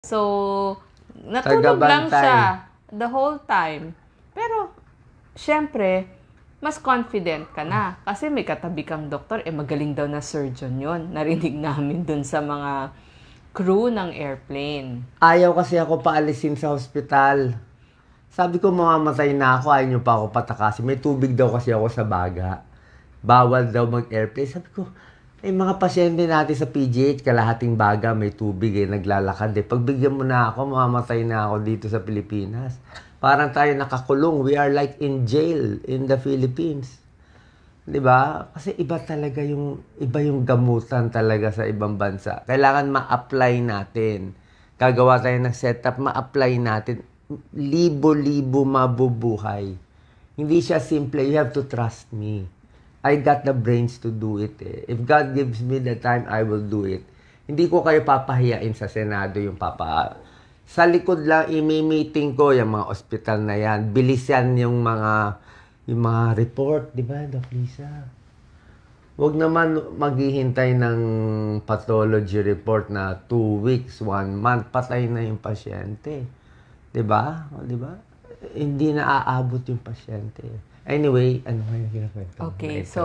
So, natulog lang siya the whole time. Pero, syempre, mas confident ka na. Kasi may katabi kang doktor, magaling daw na surgeon yon. Narinig namin dun sa mga crew ng airplane. Ayaw kasi ako paalisin sa hospital. Sabi ko, mamamatay na ako, ayaw nyo pa ako patakasin. May tubig daw kasi ako sa baga. Bawal daw mag-airplane. Sabi ko, mga pasyente natin sa PGH, kalahating baga, may tubig naglalakad Pagbigyan mo na ako, mamamatay na ako dito sa Pilipinas. Parang tayo nakakulong. We are like in jail in the Philippines. 'Di ba? Kasi iba yung gamutan talaga sa ibang bansa. Kailangan ma-apply natin. Gagawa tayo ng setup, ma-apply natin. Libo-libo mabubuhay. Hindi siya simple. You have to trust me. I got the brains to do it. If God gives me the time, I will do it. Hindi ko kayo papahiyain sa Senado yung sa likod lang, imi-meeting ko yung mga ospital na yan. Bilisan yung mga report, di ba, Doc Lisa? Huwag naman maghihintay ng pathology report na 2 weeks, 1 month, patay na yung pasyente. Di ba? Di ba? Hindi na aabot yung pasyente. Anyway, ano nga yung kinakwento? Okay, so,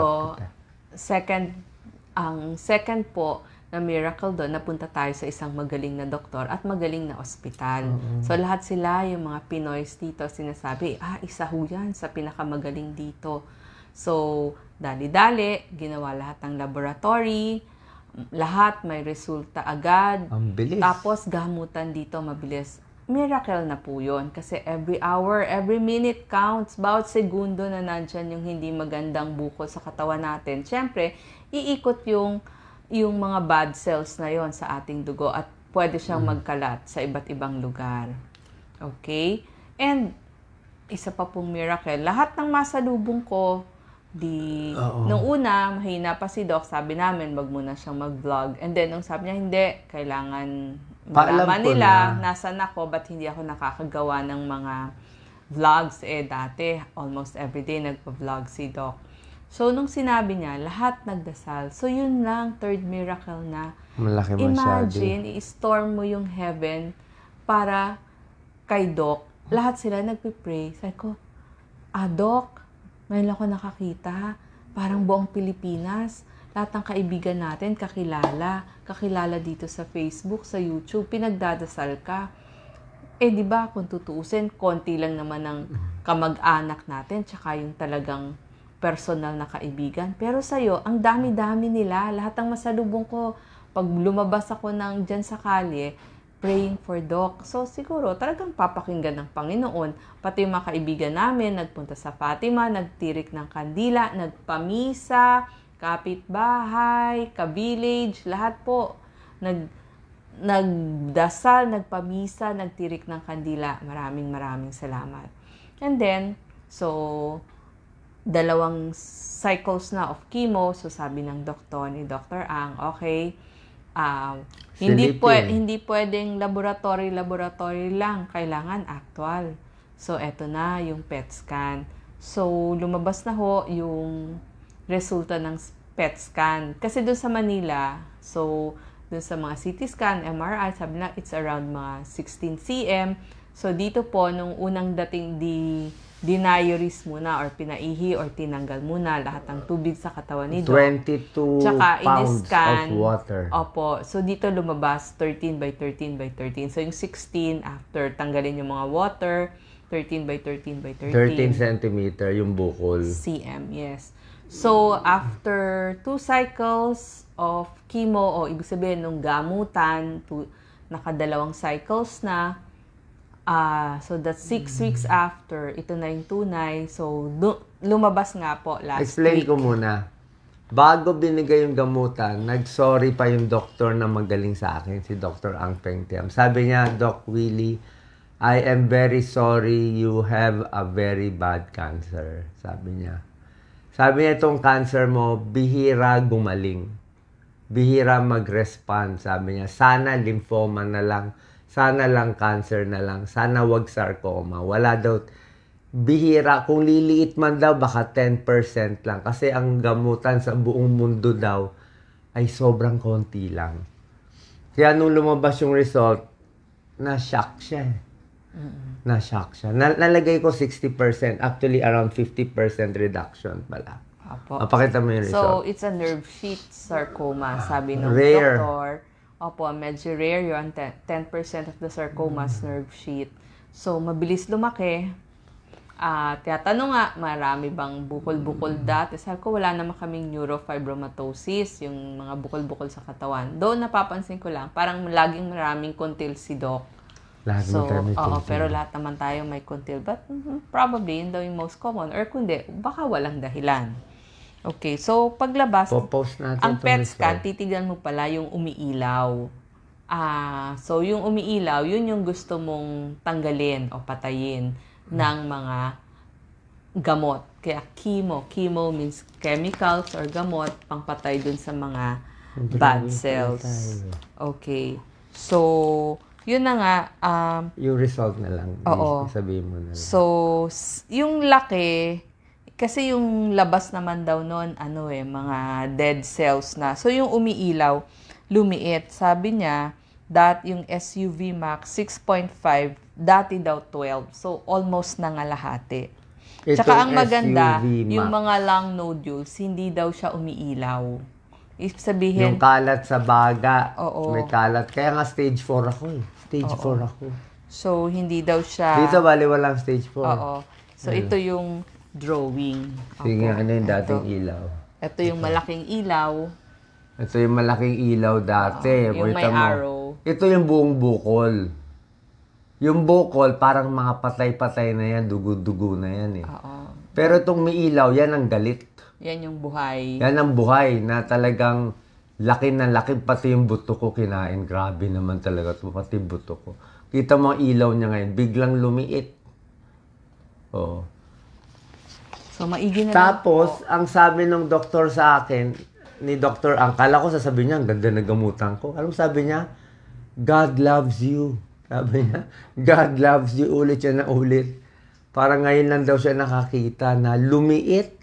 ang second po, na miracle doon, napunta tayo sa isang magaling na doktor at magaling na ospital. So, lahat sila, yung mga Pinoys dito, sinasabi, isa ho yan sa pinakamagaling dito. So, dali-dali, ginawa lahat ng laboratory, lahat may resulta agad. Ang bilis. Tapos, gamutan dito, mabilis. Miracle na po yun. Kasi every hour, every minute counts. Bawat segundo na nandyan yung hindi magandang bukol sa katawan natin. Siyempre, iikot yung mga bad cells na yon sa ating dugo at pwede siyang magkalat sa iba't ibang lugar. Okay? And, isa pa pong miracle, lahat ng masalubong ko, nung una, mahina pa si Doc, sabi namin, wag muna siyang mag-vlog. And then, nung sabi niya, hindi, kailangan malaman nila, nasan ako, ba't hindi ako nakakagawa ng mga vlogs? Dati, almost everyday, nagpa-vlog si Doc. So, nung sinabi niya, lahat nagdasal. So, yun lang, third miracle na. Malaki masyado. Imagine, i-storm mo yung heaven para kay Doc. Lahat sila nagpipray. Sabi ko, Doc, mayroon ako nakakita. Parang buong Pilipinas. Lahat ng kaibigan natin, kakilala. Kakilala dito sa Facebook, sa YouTube. Pinagdadasal ka. Di ba, kung tutuusin, konti lang naman ng kamag-anak natin. Tsaka yung talagang personal na kaibigan. Pero sa'yo, ang dami-dami nila. Lahat ng masalubong ko, pag lumabas ako dyan sa kalye, praying for Doc. So, siguro, talagang papakinggan ng Panginoon. Pati yung mga kaibigan namin, nagpunta sa Fatima, nagtirik ng kandila, nagpamisa, kapitbahay, ka-village, lahat po. Nagdasal, nagpamisa, nagtirik ng kandila. Maraming salamat. And then, so, 2 cycles na of chemo. So, sabi ng doktor, ni Dr. Ang, okay, hindi pwedeng laboratory lang. Kailangan actual. So, eto na yung PET scan. So, lumabas na ho yung resulta ng PET scan. Kasi doon sa Manila, so, doon sa mga CT scan, MRI, sabi na, it's around mga 16 cm. So, dito po, nung unang dating dinayoris muna or pinaihi or tinanggal muna lahat ng tubig sa katawan ni Doc. 22 Tsaka pounds in-scan, of water. Opo. So, dito lumabas 13 by 13 by 13. So, yung 16, after tanggalin yung mga water, 13 by 13 by 13. 13 centimeter yung bukol. cm, yes. So, after 2 cycles of chemo, o ibig sabihin, nung gamutan, nakadalawang cycles na, so that's 6 weeks after, ito na yung tunay. So, lumabas nga po last Explain week. ko muna. Bago binigay yung gamutan, nag-sorry pa yung doktor na magaling sa akin, si Dr. Ang Peng Tiam. Sabi niya, Doc Willie, I am very sorry you have a very bad cancer. Sabi niya. Sabi niya, itong cancer mo, bihira gumaling. Bihira mag-respond. Sabi niya, sana lymphoma na lang. Sana lang cancer na lang. Sana wag sarcoma. Wala daw. Bihira. Kung liliit man daw, baka 10% lang. Kasi ang gamutan sa buong mundo daw ay sobrang konti lang. Kaya nung lumabas yung result, na-shock siya eh. Na-shock siya. Nalagay ko 60%. Actually, around 50% reduction pala. Opo. Mapakita mo yung So, result. it's a nerve sheath sarcoma, sabi ng Rare. doktor. Opo, medyo rare yun. 10% of the sarcomas nerve sheath. So, mabilis lumaki. Tiyatanong nga, marami bang bukol-bukol dati? Sabi ko, wala naman kaming neurofibromatosis, yung mga bukol-bukol sa katawan. Doon napapansin ko lang, parang laging maraming kuntil si Doc. Lahat So, mo tayo may oo, kuntil. pero lahat naman tayo may kuntil. But probably, yun daw yung most common. Or kundi, baka walang dahilan. Okay, so paglabas, Po-post natin ang itong PET result. scan, titignan mo pala yung umiilaw. So yung umiilaw, yun yung gusto mong tanggalin o patayin ng mga gamot. Kaya chemo means chemicals or gamot pangpatay dun sa mga bad cells. Okay. So, yun na nga. Yung result na lang. Oo. Sabihin mo na lang. So, yung laki, kasi yung labas naman daw noon, mga dead cells na. So, yung umiilaw, lumiit. Sabi niya, yung SUV max, 6.5, dati daw 12. So, almost nangalahati. Tsaka ang maganda, SUV yung max. mga lung nodules, hindi daw siya umiilaw. Ibig sabihin, Yung kalat sa baga. Oo. May kalat. Kaya nga stage 4 ako eh. Stage 4 ako. so hindi daw siya... Dito bali walang stage 4. Oo. So, ito yung drawing. Sige, Opo. ano yung dating Ito. ilaw? Ito yung malaking ilaw. Ito yung malaking ilaw dati. Yung may Kita mo. arrow. Ito yung buong bukol. Yung bukol, parang mga patay-patay na yan. Dugo-dugo na yan eh. Oo. Pero itong may ilaw, yan ang galit. Yan yung buhay. Yan ang buhay na talagang laki na laki. Pati yung buto ko kinain. Grabe naman talaga ito. Pati buto ko. Kita mo ang ilaw niya ngayon. Biglang lumiit. Oo. So, maigi na lang Tapos, ang sabi ng doktor sa akin, ni Dr. Ang, kala ko sasabihin niya, ang ganda na gamutan ko. Alam mo sabi niya? God loves you. Sabi niya, God loves you. Ulit siya na ulit. Parang ngayon lang daw siya nakakita na lumiit.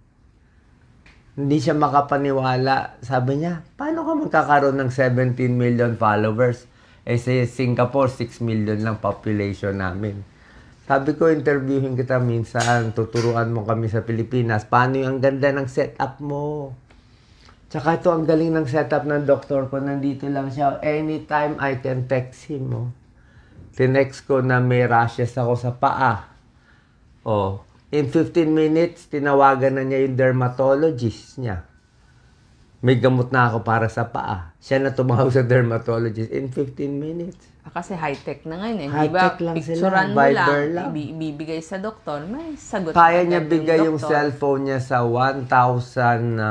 Hindi siya makapaniwala. Sabi niya, paano ka magkakaroon ng 17 million followers? Eh, sa Singapore, 6 million lang population namin. Sabi ko, interviewin kita minsan, tuturuan mo kami sa Pilipinas. Paano yung ganda ng setup mo? Tsaka ito, ang galing ng setup ng doktor ko. Nandito lang siya. Anytime I can text him. Oh. Tinext ko na may rashes ako sa paa. Oh. In 15 minutes, tinawagan na niya yung dermatologist niya. May gamot na ako para sa paa. Siya na tumawag sa dermatologist in 15 minutes. Kasi high-tech na ngayon. High-tech Diba? lang sila, Picturean mo Viber lang, lang. ibibigay sa doktor, may sagot. Kaya agad niya bigay yung doktor. cellphone niya sa 1,000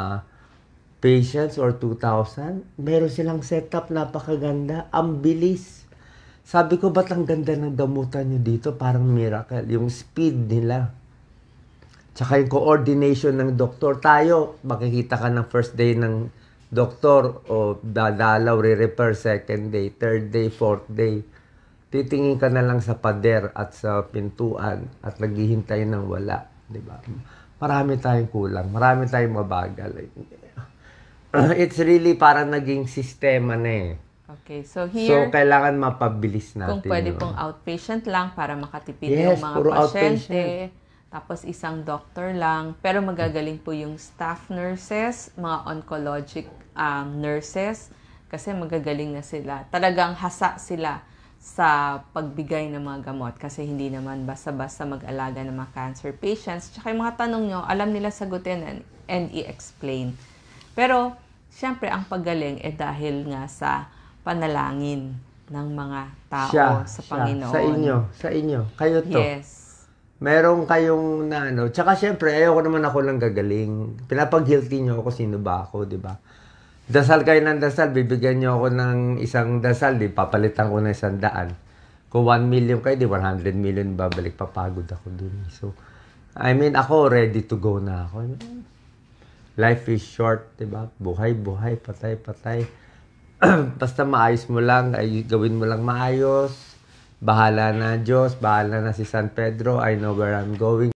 patients or 2,000. Meron silang setup, napakaganda. Ang bilis. Sabi ko, ba't ang ganda ng gamutan niyo dito? Parang miracle. Yung speed nila. Tsaka yung coordination ng doktor. Tayo, makikita ka ng first day ng doktor o dadalaw, re-repair second day, third day, fourth day. Titingin ka na lang sa pader at sa pintuan at naghihintay ng wala. Diba? Marami tayong kulang. Marami tayong mabagal. It's really parang naging sistema na eh. Okay, so So, here, kailangan mapabilis natin. kung pwede yun. pong outpatient lang para makatipid Yes, yung mga puro pasyente. Tapos isang doctor lang. Pero magagaling po yung staff nurses, mga oncologic nurses. Kasi magagaling na sila. Talagang hasa sila sa pagbigay ng mga gamot. Kasi hindi naman basta-basta mag-alaga ng mga cancer patients. Tsaka yung mga tanong nyo, alam nila sagutin and i-explain. Pero, syempre, ang pagaling dahil nga sa panalangin ng mga tao sa Panginoon. Sa inyo. Kayo to. Yes. Meron kayong na ano. Tsaka syempre, ayoko naman ako lang gagaling. Pinapag-guilty nyo ako, sino ba ako, di ba? Dasal kayo ng dasal, bibigyan nyo ako ng isang dasal, di papalitan ko ng 100. Kung 1 million kayo, di 100 million babalik, papagod ako dun. So, I mean, ako ready to go na ako. Life is short, di ba? Buhay, patay. Basta maayos mo lang, ay gawin mo lang maayos. Bahala na Diyos, bahala na si San Pedro. I know where I'm going.